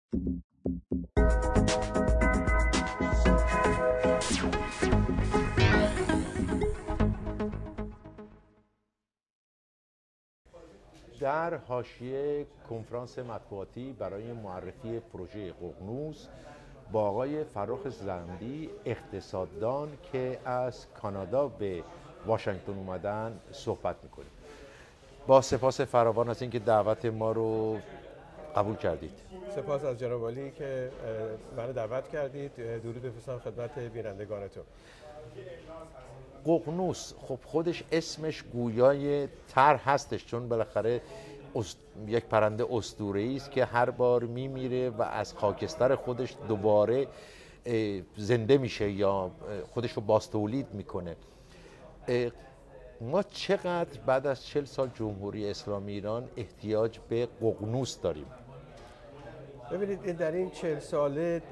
در حاشیه کنفرانس مطبوعاتی برای معرفی پروژه ققنوس با آقای فرخ زندی اقتصاددان که از کانادا به واشنگتن اومدن صحبت میکنیم. با سپاس فراوان از اینکه دعوت ما رو قبول کردید. سپاس از جناب عالی که منو دعوت کردید. درود بفرستم خدمت بینندگانتون. ققنوس خب خودش اسمش گویای طرح هستش، چون بالاخره یک پرنده اسطوره‌ای است که هر بار میمیره و از خاکستر خودش دوباره زنده میشه یا خودش رو بازتولید میکنه. ما چقدر بعد از 40 سال جمهوری اسلامی ایران احتیاج به ققنوس داریم؟ ببینید در این 40 ساله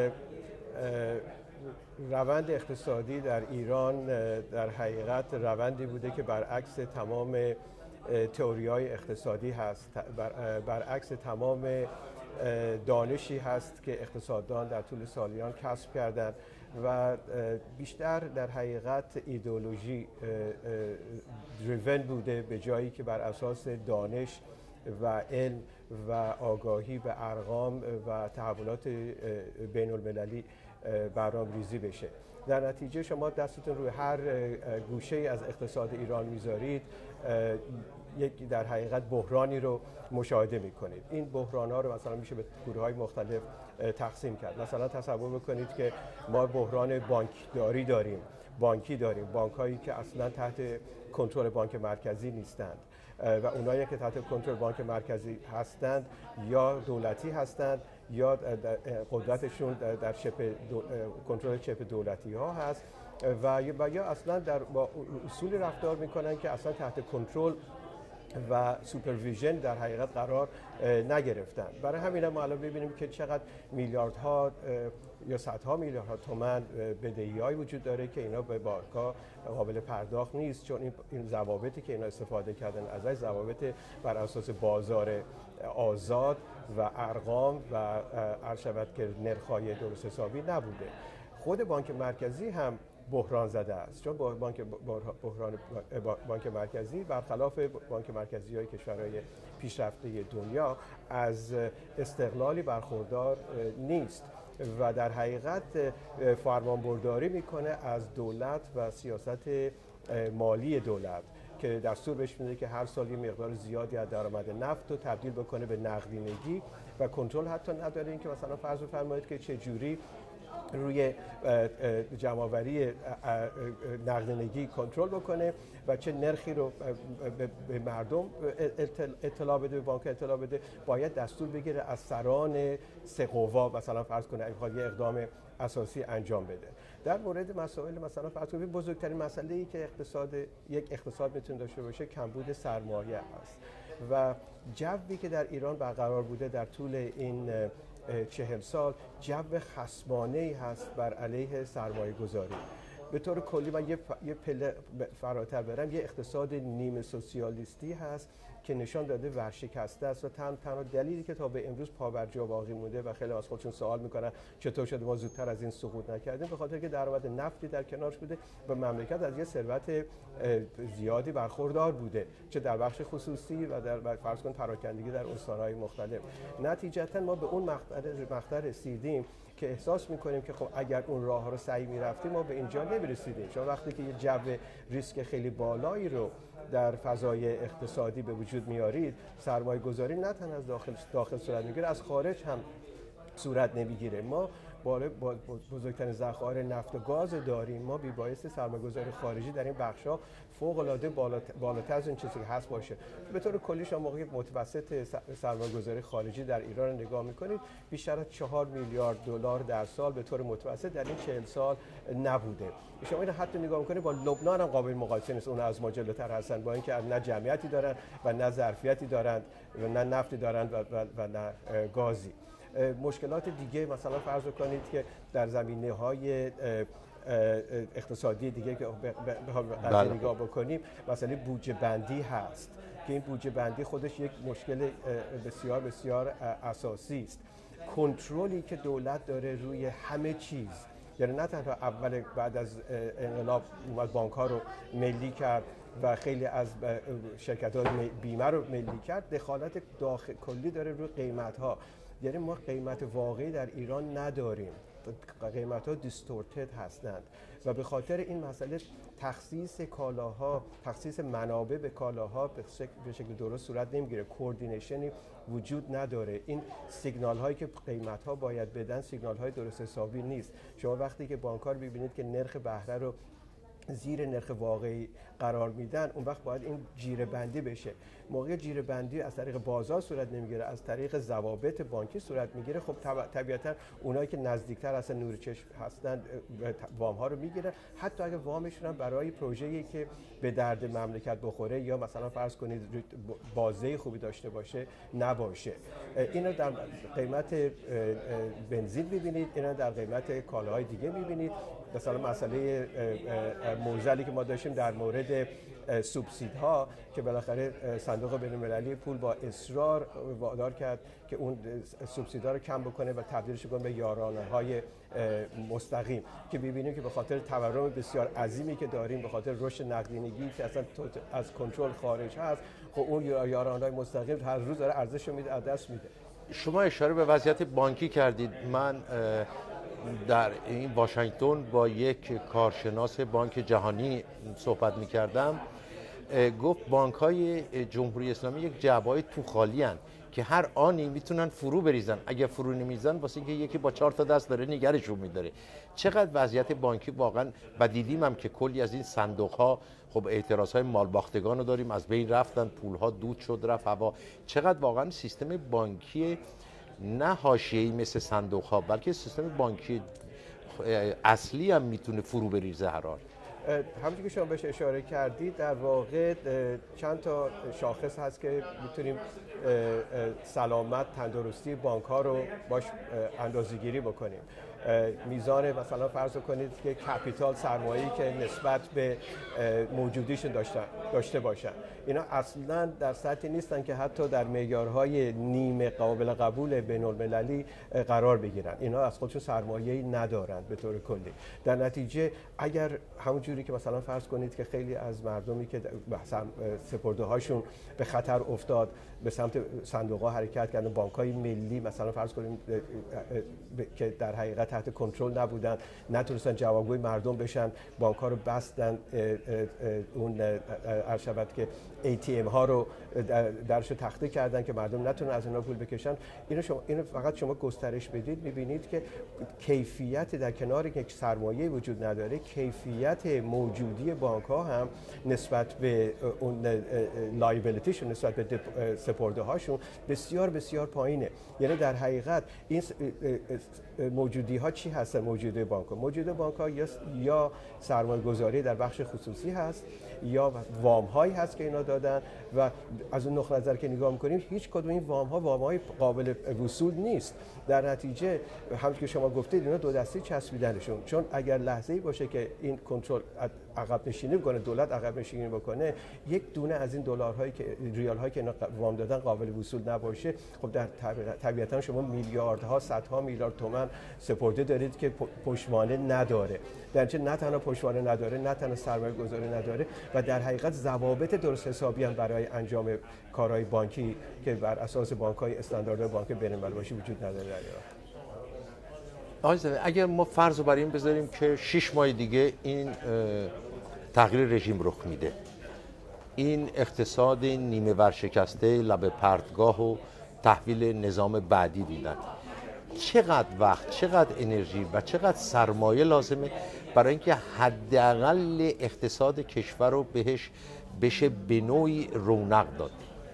روند اقتصادی در ایران در حقیقت روندی بوده که برعکس تمام تئوری‌های اقتصادی هست، برعکس تمام دانشی هست که اقتصاددان در طول سالیان کسب کردند و بیشتر در حقیقت ایدئولوژی دریون بوده، به جایی که بر اساس دانش و علم و آگاهی به ارقام و تحولات بین المللی برنامه‌ریزی بشه. در نتیجه شما دستتون روی هر گوشه از اقتصاد ایران میذارید یک در حقیقت بحرانی رو مشاهده میکنید. این بحران‌ها رو مثلا میشه به گروه‌های مختلف تقسیم کرد. مثلا تصور بکنید که ما بحران بانکداری داریم، بانکی داریم، بانک‌هایی که اصلا تحت کنترل بانک مرکزی نیستند و اونایی که تحت کنترل بانک مرکزی هستند یا دولتی هستند یا قدرتشون در کنترل چپ دولتی ها هست و یا اصلا با اصول رفتار میکنن که اصلا تحت کنترل و سوپرویژن در حقیقت قرار نگرفتن. برای همین ما الان ببینیم که چقدر میلیاردها یا صدها میلیاردها تومان بدهی‌های وجود داره که اینا به بانک‌ها قابل پرداخت نیست، چون این ضوابطی که اینا استفاده کردن ازش ضوابط بر اساس بازار آزاد و ارقام و عرض شود که نرخ‌های درست حسابی نبوده. خود بانک مرکزی هم بحران زده است، چون بانک مرکزی برخلاف بانک مرکزی های کشورهای پیشرفته دنیا از استقلالی برخوردار نیست و در حقیقت فرمانبرداری میکنه از دولت و سیاست مالی دولت که دستور بهش میده که هر سال یه مقدار زیادی از درآمد نفت رو تبدیل بکنه به نقدینگی و کنترل حتی نداره این که مثلا فرض بفرمایید که چه جوری روی جمع‌آوری نقدینگی کنترل بکنه و چه نرخی رو به مردم اطلاع بده، به بانک اطلاع بده. باید دستور بگیره از سران سه قوا، مثلا فرض کنه اگه یه اقدام اساسی انجام بده. در مورد مسائل مثلا فرض کنید بزرگترین مسئله‌ای که یک اقتصاد میتونه داشته باشه کمبود سرمایه است و جوی که در ایران برقرار بوده در طول این 40 سال جو خصمانه‌ای هست بر علیه سرمایه گذاری. به طور کلی من یه پله فراتر برم، یه اقتصاد نیمه سوسیالیستی هست که نشان داده ورشکسته است و تنها دلیلی که تا به امروز پابرجا باقی مونده و خیلی از خودشون سوال میکنن چطور شده ما زودتر از این سقوط نکردیم، به خاطر که درآمد نفتی در کنارش بوده و مملکت از یه ثروت زیادی برخوردار بوده، چه در بخش خصوصی و در فرض کن پراکندگی در استان‌های مختلف. نتیجتا ما به اون مقطع رسیدیم که احساس میکنیم که خب اگر اون راه رو سعی میرفتیم ما به اینجا نمیرسیدیم. چون وقتی که یه جو ریسک خیلی بالایی رو در فضای اقتصادی به وجود میارید، سرمایه گذاری نه تنها از داخل صورت میگیره، از خارج هم صورت نمیگیره. ما با بزرگترین ذخایر نفت و گاز داریم، ما بی باعث سرمایه‌گذاری خارجی در این بخش‌ها فوق‌العاده بالاتر از این چیزی که هست باشه. به طور کلی شما موقعی متوسط سرمایه‌گذاری خارجی در ایران رو نگاه می‌کنید، بیشتر از 4 میلیارد دلار در سال به طور متوسط در این 40 سال نبوده. شما این حتی نگاه می‌کنید با لبنان هم قابل مقایسه نیست، اون از ما جلوتر هستن، با اینکه نه جمعیتی دارن و نه ظرفیتی دارن و نه نفتی دارن و نه گازی. مشکلات دیگه مثلا فرض کنید که در زمینه‌های اقتصادی دیگه که به قضیه نگاه بکنیم، مثلا بودجه بندی هست که این بودجه بندی خودش یک مشکل بسیار بسیار اساسی است. کنترلی که دولت داره روی همه چیز، یعنی نه تنها اول بعد از انقلاب اومد بانک‌ها رو ملی کرد و خیلی از شرکت‌های بیمه رو ملی کرد، دخالت کلی داره روی قیمت‌ها. یعنی ما قیمت واقعی در ایران نداریم، قیمت‌ها دیستورتد هستند و به خاطر این مسئله تخصیص کالاها، تخصیص منابع به کالاها به شکل درست صورت نمیگیره، کوردینیشنی وجود نداره. این سیگنال هایی که قیمت ها باید بدن سیگنال های درست حسابی نیست. شما وقتی که بانک‌ها رو ببینید که نرخ بهره رو زیر نرخ واقعی قرار میدن، اون وقت باید این جیره بندی بشه. موقع جیره بندی از طریق بازار صورت نمیگیره، از طریق ضوابط بانکی صورت میگیره. خب طبیعتا اونایی که نزدیکتر اصلا نور چشم هستن وام ها رو میگیرن، حتی اگه وامشون هم برای پروژه‌ای که به درد مملکت بخوره یا مثلا فرض کنید بازه خوبی داشته باشه نباشه. اینو در قیمت بنزین می‌بینید، اینو در قیمت کالاهای دیگه می‌بینید. مثلا مسئله موزلی که ما داشتیم در مورد سوبسیدها که بالاخره صندوق بین‌المللی پول با اصرار وادار کرد که اون سوبسیدها رو کم بکنه و تبدیلش کنه به یارانه‌های مستقیم، که ببینیم که به خاطر تورم بسیار عظیمی که داریم، به خاطر رشد نقدینگی که اصلا از کنترل خارج هست، خب اون یارانه‌های مستقیم هر روز داره ارزش رو از دست میده. شما اشاره به وضعیت بانکی کردید. من در این واشنگتن با یک کارشناس بانک جهانی صحبت می‌کردم، گفت بانک‌های جمهوری اسلامی یک جعبه‌های تو خالی هستند که هر آنی میتونن فرو بریزن. اگه فرو نمیزن واسه اینکه یکی با 4 تا دست داره نگرشون می‌داره. چقدر وضعیت بانکی واقعا، و دیدیم هم که کلی از این صندوق‌ها خب اعتراض‌های مالباختگان رو داریم، از بین رفتن، پول‌ها دود شد رفت هوا. چقدر واقعا سیستم بانکی نه حاشیه‌ای مثل صندوق‌ها بلکه سیستم بانکی اصلی هم میتونه فرو بریزه هر حال. همونجوری که شما بهش اشاره کردید، در واقع چند تا شاخص هست که میتونیم سلامت، تندرستی بانک‌ها رو باش اندازه‌گیری بکنیم. میزان مثلا فرض کنید که کپیتال، سرمایه‌ای که نسبت به موجودیشون داشته باشن، اینا اصلا در سطحی نیستن که حتی در معیارهای نیمه قابل قبول بین‌المللی قرار بگیرن. اینا از خودشون سرمایه‌ای ندارند به طور کلی. در نتیجه اگر همونجوری که مثلا فرض کنید که خیلی از مردمی که سپرده‌هاشون به خطر افتاد به سمت صندوق‌ها حرکت کردن، بانک‌های ملی مثلا فرض کنید که در حقیقت تحت کنترل نبودن، نتونستن جوابگوی مردم بشن، بانک‌ها رو بستن، اون عرض شود که ATM ها رو درش تخته کردن که مردم نتونن از اونها پول بکشن. اینو فقط شما گسترش بدید می‌بینید که کیفیت، در کنار یک سرمایه وجود نداره، کیفیت موجودی بانک‌ها هم نسبت به اون لایبیلیتیشون، نسبت به سپرده هاشون بسیار بسیار پایینه. یعنی در حقیقت این موجودی ها چی هستن؟ موجودی بانک ها، موجودی بانک ها یا سرمایه گذاری در بخش خصوصی هست یا وام هایی هست که اینا دادن و از اون نقطه نظر که نگاه میکنیم هیچ کدوم این وام های قابل وصول نیست. در نتیجه همونطور که شما گفتید اینا دو دستی چسبیدنشون، چون اگر لحظه‌ای باشه که این کنترل عقب نشینی بکنه، دولت عقب نشینی بکنه، یک دونه از این دلارهایی که ریال هایی که اینا وام دادن قابل وصول نباشه، خب در طبیعتا شما میلیاردها، صدها میلیارد تومان سپرده دارید که پشتوانه نداره. در چه نه تنها پشتوانه نداره، نه تنها سرمایه گذاری نداره و در حقیقت ضوابط درست حسابی هم برای انجام کارهای بانکی که بر اساس بانک‌های استانداردهای بانک بین‌المللی باشه وجود نداره در ایران. آقای زاده، اگر ما فرض رو بر این بذاریم که 6 ماه دیگه این تغییر رژیم رخ میده، این اقتصاد نیمه ورشکسته لب پرتگاه و تحویل نظام بعدی دیدن، چقدر وقت، چقدر انرژی و چقدر سرمایه لازمه برای اینکه حداقل اقتصاد کشور رو بهش بشه به نوعی رونق داد؟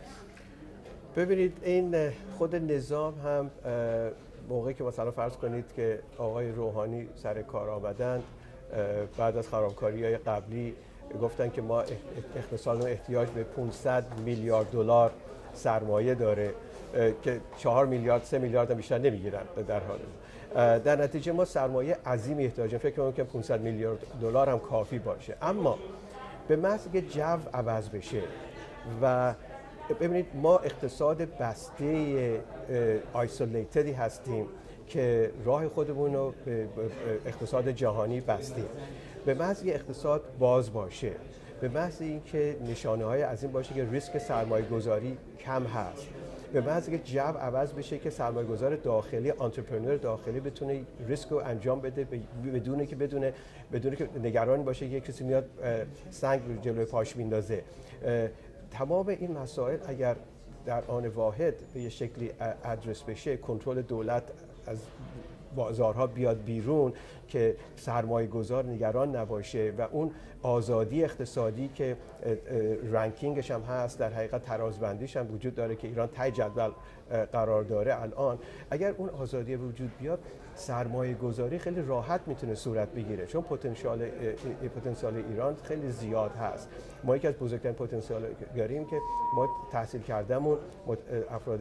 ببینید این خود نظام هم موقعی که مثلا فرض کنید که آقای روحانی سر کار آمدن بعد از خرابکاری‌های قبلی گفتن که ما اقتصادمون احتیاج به 500 میلیارد دلار سرمایه داره که 4 میلیارد 3 میلیارد هم بیشتر نمیگیرن در حال. در نتیجه ما سرمایه عظیمی احتیاج داریم. فکر می‌کنم که 500 میلیارد دلار هم کافی باشه، اما به محض که جو عوض بشه و ببینید ما اقتصاد بسته آیسولیتدی هستیم که راه خودمون رو به اقتصاد جهانی بستیم. به محض یه اقتصاد باز باشه، به محض اینکه نشانه‌های از این باشه که ریسک سرمایه‌گذاری کم هست، به محض اینکه جو عوض بشه که سرمایه‌گذار داخلی، آنترپرنور داخلی بتونه ریسک رو انجام بده بدون که نگران باشه که کسی میاد سنگ رو جلوی پاش میندازه. تمام این مسائل اگر در آن واحد به یه شکلی ادرس بشه، کنترل دولت از بازارها بیاد بیرون که سرمایه گذار نگران نباشه و اون آزادی اقتصادی که رنکینگش هم هست، در حقیقت ترازبندیش هم وجود داره که ایران ته جدول قرار داره الان، اگر اون آزادی وجود بیاد سرمایه گذاری خیلی راحت میتونه صورت بگیره، چون پتانسیل ایران خیلی زیاد هست. ما یکی از بزرگترین پتانسیل داریم که ما تحصیل کردهمون افراد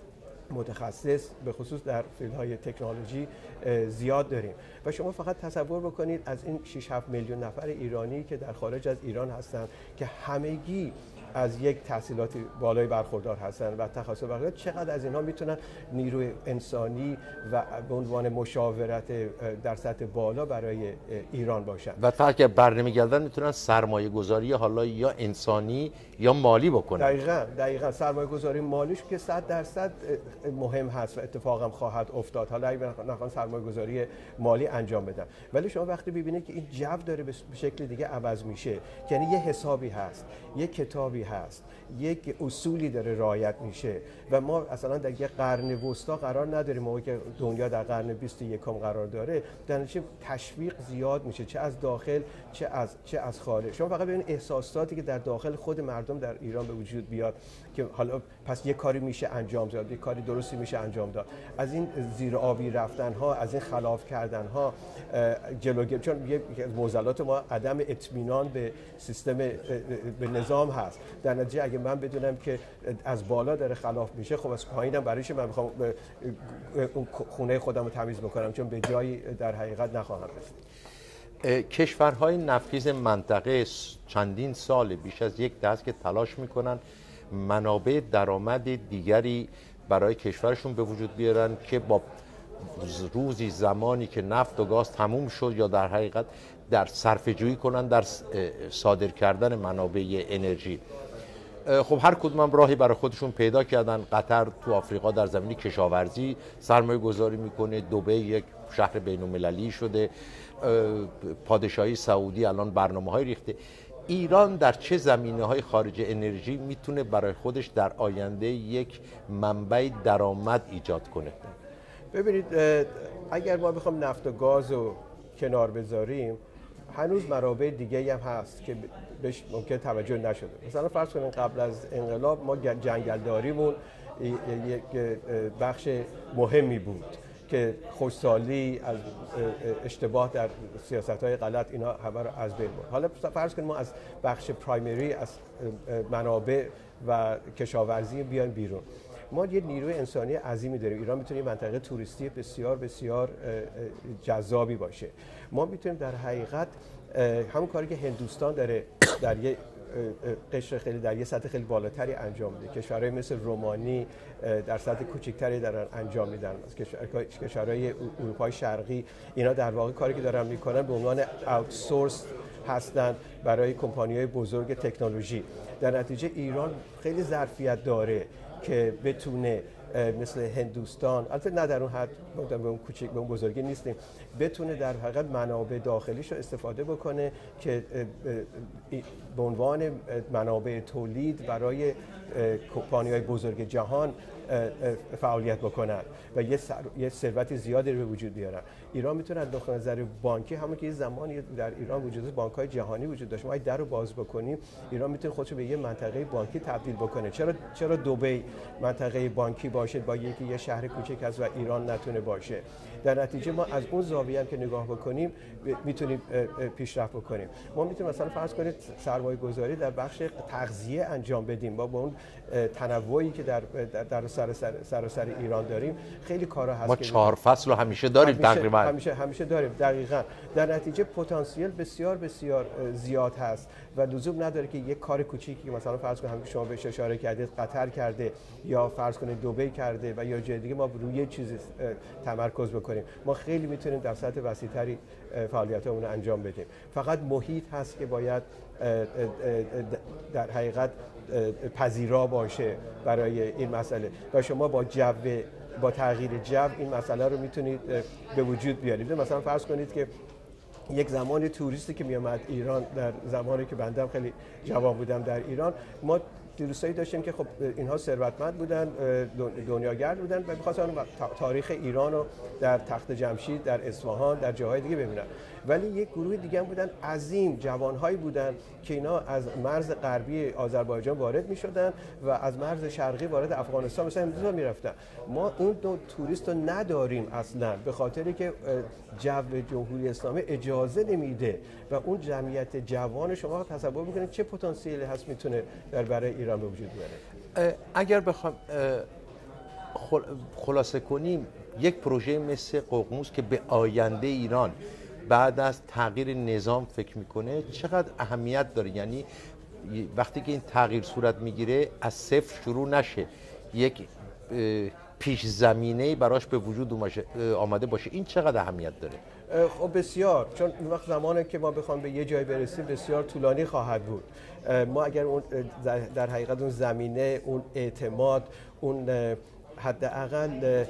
متخصص به خصوص در فیلدهای تکنولوژی زیاد داریم و شما فقط تصور بکنید از این 6-7 میلیون نفر ایرانی که در خارج از ایران هستن که همگی از یک تحصیلات بالای برخوردار هستن و تخصص برخوردار، چقدر از اینها میتونن نیروی انسانی و به عنوان مشاورت در سطح بالا برای ایران باشن و تا که برنمیگردن میتونن سرمایه گذاری حالا یا انسانی یا مالی بکنن. دقیقاً سرمایه گذاری مالیش که 100% مهم هست و اتفاقا خواهد افتاد، حالا اگه نخوان سرمایه گذاری مالی انجام بدن. ولی شما وقتی ببینید که این جو داره به شکل دیگه عوض میشه، یعنی یه حسابی هست، یه کتابی هست، یک اصولی داره رعایت میشه و ما اصلا در یک قرن وسطا قرار نداریم، موقعی که دنیا در قرن 21 قرار داره، در نتیجه تشویق زیاد میشه، چه از داخل چه از خارج. شما فقط ببینید احساساتی که در داخل خود مردم در ایران به وجود بیاد که حالا پس یک کاری میشه انجام داد، یک کاری درستی میشه انجام داد، از این زیر آبی رفتن ها، از این خلاف کردن ها جلوگیری، چون یکی از معضلات ما عدم اطمینان به سیستم، به نظام هست. در نتیجه اگه من بدونم که از بالا داره خلاف میشه، خب از پایینم برایش من میخوام اون خونه خودم رو تمیز بکنم، چون به جایی در حقیقت نخواهم رسید. کشورهای نفیذ منطقه چندین سال بیش از یک دهه که تلاش میکنن منابع درآمد دیگری برای کشورشون به وجود بیارن که با روزی زمانی که نفت و گاز تموم شد یا در حقیقت در صرفه‌جویی کنن در صادر کردن منابع انرژی. خب هر کدوم هم راهی برای خودشون پیدا کردن. قطر تو آفریقا در زمینه کشاورزی سرمایه گذاری میکنه، دبی یک شهر بین‌المللی شده، پادشاهی سعودی الان برنامه‌های ریخته. ایران در چه زمینه‌های خارج انرژی میتونه برای خودش در آینده یک منبع درآمد ایجاد کنه؟ ببینید اگر ما بخوام نفت و گاز رو کنار بذاریم، هنوز منابع دیگه‌ای هم هست که بهش ممکن توجه نشده. مثلا فرض کنید قبل از انقلاب ما جنگلداریمون یک بخش مهمی بود که خوشسالی، از اشتباه در سیاست‌های غلط، اینا همه رو از بین برد. حالا فرض کنید ما از بخش پرایمری، از منابع و کشاورزی بیایم بیرون. ما یه نیروی انسانی عظیمی داریم. ایران میتونه یه منطقه توریستی بسیار بسیار جذابی باشه. ما میتونیم در حقیقت همون کاری که هندوستان داره در یه قشر خیلی در یه سطح خیلی بالاتری انجام میده، کشورهای مثل رومانی در سطح کوچکتری دارن انجام میدن، کشورهای اروپای شرقی، اینا در واقع کاری که دارن میکنن به عنوان آوتسورس هستن برای کمپانی‌های بزرگ تکنولوژی. در نتیجه ایران خیلی ظرفیت داره که بتونه مثل هندوستان، البته نه در اون حد، به اون کوچیک به اون بزرگی نیستیم، بتونه در حقیقت منابع داخلیش رو استفاده بکنه که به عنوان منابع تولید برای کمپانی‌های بزرگ جهان فعالیت بکنن و یه ثروت زیادی رو به وجود بیارن. ایران میتونه از نقطه نظر بانکی، همون که یه زمانی در ایران وجود داشت، بانک‌های جهانی وجود داشت، ما اگه در رو باز بکنیم ایران میتونه خودش به یه منطقه بانکی تبدیل بکنه. چرا دبی منطقه بانکی باشه با یه شهر کوچک از و ایران نتونه باشه؟ در نتیجه ما از اون زاویه هم که نگاه بکنیم میتونیم پیشرفت بکنیم. ما میتونیم مثلا فرض کنید سرمایه‌گذاری در بخش تغذیه انجام بدیم، با اون تنوعی که در سر ایران داریم خیلی کارا هست ما 4 فصل رو همیشه داریم تقریبا همیشه داریم دقیقاً. در نتیجه پتانسیل بسیار بسیار زیاد هست و لزوم نداره که یک کار کوچیکی که مثلا فرض کنید همین شما بهش اشاره کردید قطر کرده یا فرض کنید دبی کرده و یا جای دیگه ما روی یه چیز تمرکز بکنیم. ما خیلی میتونیم در سطح وسیع‌تری فعالیتامون رو انجام بدیم. فقط محیط هست که باید در حقیقت پذیرا باشه برای این مسئله و شما با تغییر جو این مسئله رو میتونید به وجود بیارید. مثلا فرض کنید که یک زمان توریستی که میامد ایران، در زمانی که بنده خیلی جوان بودم در ایران، ما دوستایی داشتیم که خب اینها ثروتمند بودن، دنیاگرد بودن و می‌خواستن تاریخ ایران رو در تخت جمشید، در اصفهان، در جاهای دیگه ببینن. ولی یک گروه دیگه هم بودن عظیم، جوانهایی بودن که اینا از مرز غربی آذربایجان وارد می‌شدن و از مرز شرقی وارد افغانستان مثلا امروز می‌رفتن. ما اون دو توریست رو نداریم اصلا، به خاطری که جو جمهوری اسلامی اجازه نمیده و اون جمعیت جوان شما تصور می‌کنید چه پتانسیلی هست میتونه برای ایران به وجود بیاره. اگر بخوام خلاصه کنیم، یک پروژه مثل ققنوس که به آینده ایران بعد از تغییر نظام فکر میکنه چقدر اهمیت داره؟ یعنی وقتی که این تغییر صورت میگیره از صفر شروع نشه، یک پیش زمینه براش به وجود آمده باشه، این چقدر اهمیت داره؟ خب بسیار، چون اون وقت زمانی که ما بخوام به یه جای برسیم بسیار طولانی خواهد بود. ما اگر اون در حقیقت اون زمینه، اون اعتماد، اون حداقل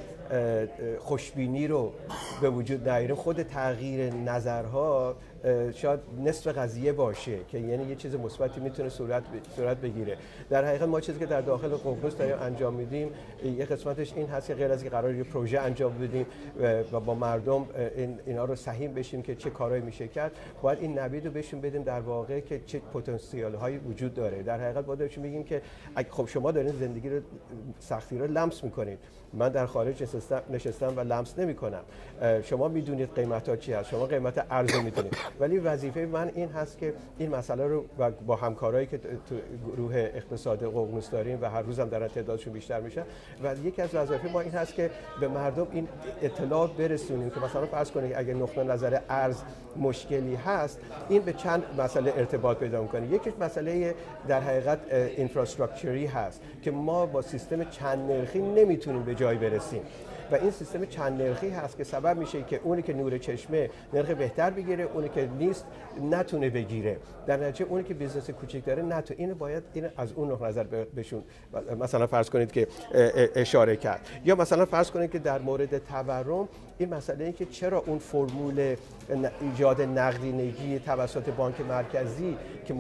خوشبینی رو به وجود نیاریم، خود تغییر نظرها شاید نصف قضیه باشه که یعنی یه چیز مثبتی میتونه صورت بگیره. در حقیقت ما چیزی که در داخل ققنوس داریم انجام میدیم، یه قسمتش این هست که غیر از اینکه قراره یه پروژه انجام بدیم و با مردم اینا رو سهیم بشیم که چه کارهایی میشه کرد، باید این نوید رو بهشون بدیم در واقع که چه پتانسیل هایی وجود داره. در حقیقت باید بهشون بگیم که خب شما دارین زندگی رو، سختی رو لمس میکنید، من در خارج نشستم و لمس نمی‌کنم. شما میدونید قیمت‌ها چی هست، شما قیمت ارز رو میدونید، ولی وظیفه من این هست که این مسئله رو با همکارایی که تو گروه اقتصاد ققنوس داریم و هر روز هم دارن تعدادشون بیشتر میشه و یکی از وظایف ما این هست که به مردم این اطلاع برسونیم که مثلا فرض کنید اگه نقطه نظر ارز مشکلی هست، این به چند مسئله ارتباط پیدا می‌کنه. یکی مسئله در حقیقت اینفراستراکچری هست که ما با سیستم چند نرخی نمیتونیم به جای برسیم و این سیستم چند نرخی هست که سبب میشه که اونی که نور چشمه نرخ بهتر بگیره، اونی که نیست نتونه بگیره. در نتیجه اونی که بیزنس کوچیک داره نتونه. اینو باید از اون نقطه نظر بهشون مثلا فرض کنید که اشاره کرد. یا مثلا فرض کنید که در مورد تورم این مسئله که چرا اون فرمول ایجاد نقدینگی توسط بانک مرکزی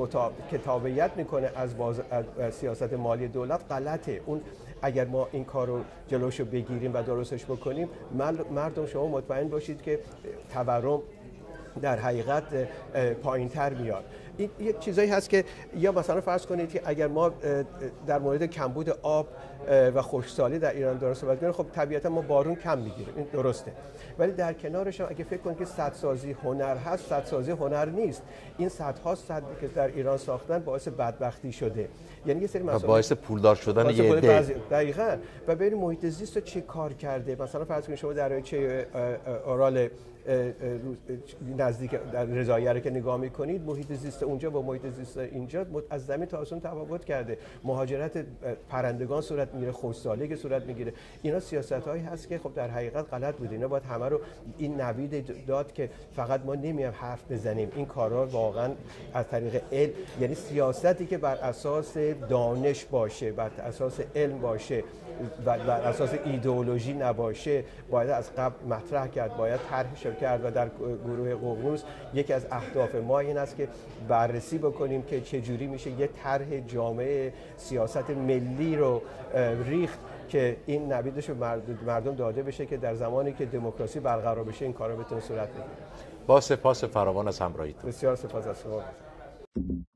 که تابعیت میکنه از سیاست مالی دولت غلطه. اون اگر ما این کار رو جلوشو بگیریم و درستش بکنیم، مردم شما مطمئن باشید که تورم در حقیقت پایین‌تر میاد. این یک چیزایی هست که یا مثلا فرض کنید که اگر ما در مورد کمبود آب و خشکسالی در ایران درست صحبت کنیم، خب طبیعتا ما بارون کم میگیریم، این درسته، ولی در کنارش هم اگه فکر کنید که سدسازی هنر هست، سدسازی هنر نیست. این صدها سد که در ایران ساختن باعث بدبختی شده، یعنی یه سری مسائل باعث پولدار شدن یه عده. دقیقاً. و ببینید محیط زیست رو چه کار کرده. مثلا فرض کنید شما دریاچه آرال نزدیک در رضاییه رو که نگاه میکنید، محیط زیست اونجا با محیط زیست اینجا از زمین تا آسمون تفاوت کرده. مهاجرت پرندگان صورت میگیره، خشکسالی که صورت میگیره. اینا سیاست‌هایی هست که خب در حقیقت غلط بود. اینا باید همه رو این نوید داد که فقط ما نمیایم حرف بزنیم. این کارا واقعا از طریق علم، یعنی سیاستی که بر اساس دانش باشه، بر اساس علم باشه و بر اساس ایدئولوژی نباشه، باید از قبل مطرح کرد، باید طرحش کرد. و در گروه ققنوس یکی از اهداف ما این است که بررسی بکنیم که چجوری میشه یه طرح جامعه سیاست ملی رو ریخت که این نویدش رو مردم داده بشه که در زمانی که دموکراسی برقرار بشه این کارا بتونه صورت بگیره. با سپاس فراوان از همراهیتون. بسیار سپاس از شما.